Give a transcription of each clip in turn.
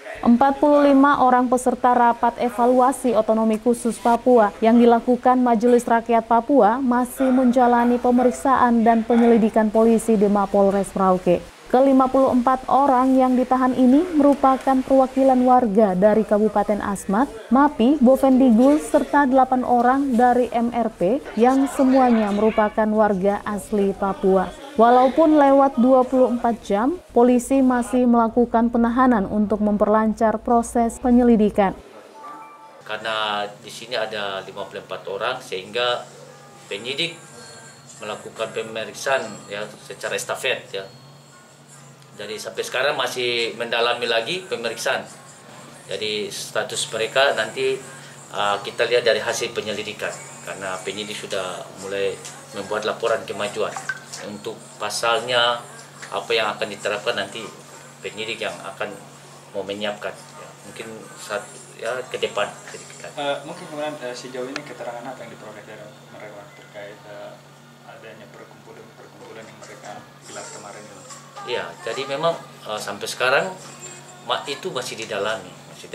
45 orang peserta rapat evaluasi otonomi khusus Papua yang dilakukan Majelis Rakyat Papua masih menjalani pemeriksaan dan penyelidikan polisi di Mapolres Merauke. Ke-54 orang yang ditahan ini merupakan perwakilan warga dari Kabupaten Asmat, Mapi, Bovendigul, serta 8 orang dari MRP yang semuanya merupakan warga asli Papua. Walaupun lewat 24 jam, polisi masih melakukan penahanan untuk memperlancar proses penyelidikan. Karena di sini ada 54 orang, sehingga penyidik melakukan pemeriksaan ya secara estafet ya. Jadi sampai sekarang masih mendalami lagi pemeriksaan. Jadi status mereka nanti kita lihat dari hasil penyelidikan, karena penyidik sudah mulai membuat laporan kemajuan. Untuk pasalnya apa yang akan diterapkan nanti penyidik yang akan mau menyiapkan ya, mungkin saat ya ke depan. Mungkin kemudian sejauh ini keterangan apa yang diperoleh dari mereka terkait adanya perkumpulan yang mereka gelar kemarin itu? Ya, jadi memang sampai sekarang itu masih didalami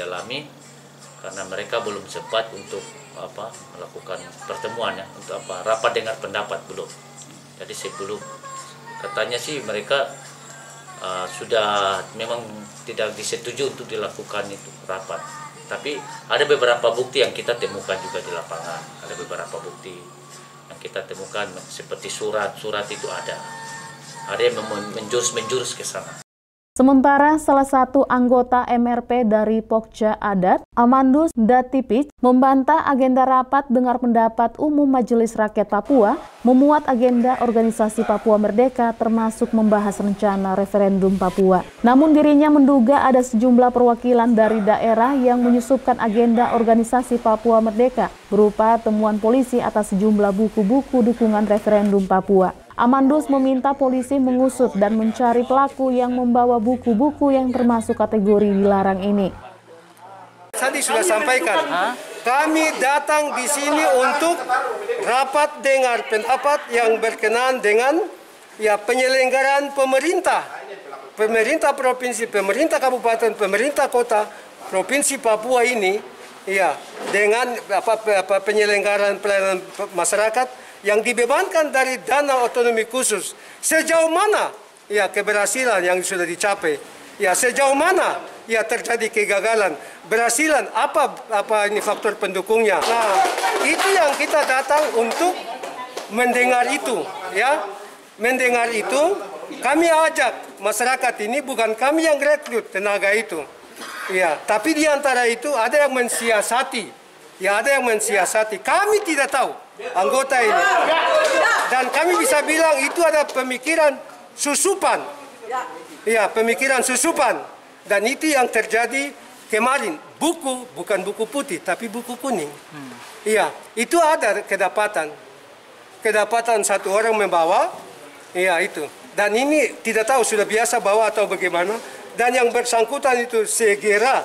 karena mereka belum sempat untuk melakukan pertemuan ya, untuk rapat dengar pendapat belum. Jadi sebelum katanya sih mereka sudah memang tidak disetujui untuk dilakukan itu rapat. Tapi ada beberapa bukti yang kita temukan juga di lapangan. Ada beberapa bukti yang kita temukan seperti surat itu ada. Ada yang menjurus ke sana. Sementara salah satu anggota MRP dari Pokja Adat, Amandus Datipich, membantah agenda rapat dengar pendapat umum Majelis Rakyat Papua memuat agenda organisasi Papua Merdeka termasuk membahas rencana referendum Papua. Namun dirinya menduga ada sejumlah perwakilan dari daerah yang menyusupkan agenda organisasi Papua Merdeka berupa temuan polisi atas sejumlah buku-buku dukungan referendum Papua. Amandus meminta polisi mengusut dan mencari pelaku yang membawa buku-buku yang termasuk kategori dilarang ini. Tadi sudah sampaikan, kami datang di sini untuk rapat dengar pendapat yang berkenaan dengan penyelenggaraan pemerintah provinsi, pemerintah kabupaten, pemerintah kota provinsi Papua ini dengan penyelenggaraan pelayanan masyarakat yang dibebankan dari dana otonomi khusus. Sejauh mana keberhasilan yang sudah dicapai, sejauh mana terjadi kegagalan, berhasilan apa ini faktor pendukungnya. Nah, itu yang kita datang untuk mendengar itu mendengar itu. Kami ajak masyarakat ini, bukan kami yang rekrut tenaga itu, tapi di antara itu ada yang mensiasati, kami tidak tahu anggota ini, dan kami bisa bilang itu ada pemikiran susupan, pemikiran susupan, dan itu yang terjadi kemarin. Buku bukan buku putih tapi buku kuning, itu ada kedapatan satu orang membawa, itu, dan ini tidak tahu sudah biasa bawa atau bagaimana, dan yang bersangkutan itu segera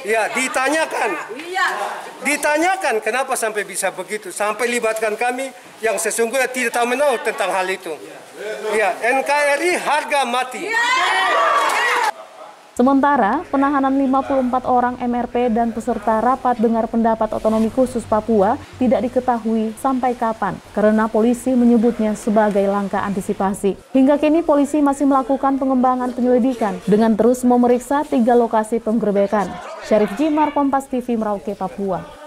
ditanyakan kenapa sampai bisa begitu, sampai libatkan kami yang sesungguhnya tidak tahu menahu tentang hal itu. NKRI harga mati. Sementara penahanan 54 orang MRP dan peserta rapat dengar pendapat otonomi khusus Papua tidak diketahui sampai kapan karena polisi menyebutnya sebagai langkah antisipasi. Hingga kini polisi masih melakukan pengembangan penyelidikan dengan terus memeriksa 3 lokasi penggerebekan. Syarif Jimar, Kompas TV, Merauke, Papua.